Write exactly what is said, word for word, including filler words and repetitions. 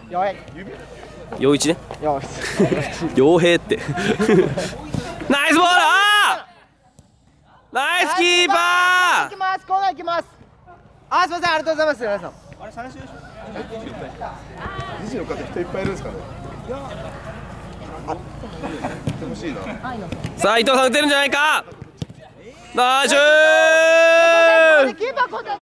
よい。 陽一ね。 よし。 陽平って。ナイスボール。あーナイスキーパー。 行きます。コーナー行きます。あ、すみません、ありがとうございます。皆さん。 あれ三振でしょ。時の方人いっぱいいるんですかね。いや。あ、欲しいな。 さあ伊藤さん打てるんじゃないか。ナイス。 キーパー交代。